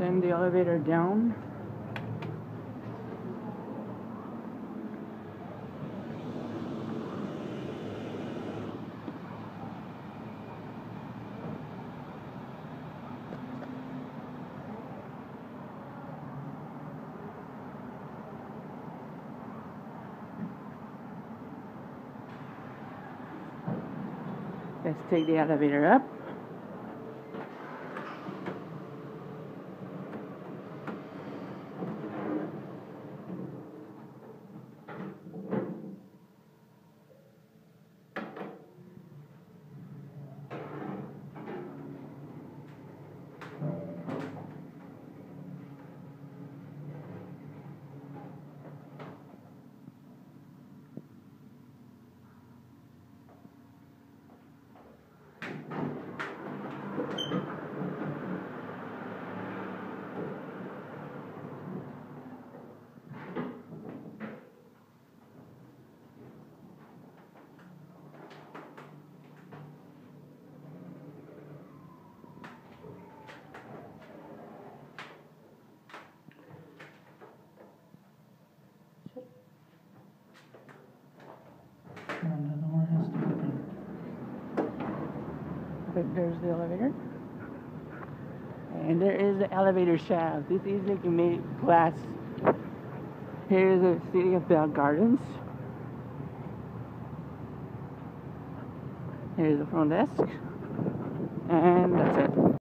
send the elevator down. Let's take the elevator up. And the door has to open. But there's the elevator. And there is the elevator shaft. This is like made glass. Here's the City of Bell Gardens. Here's the front desk. And that's it.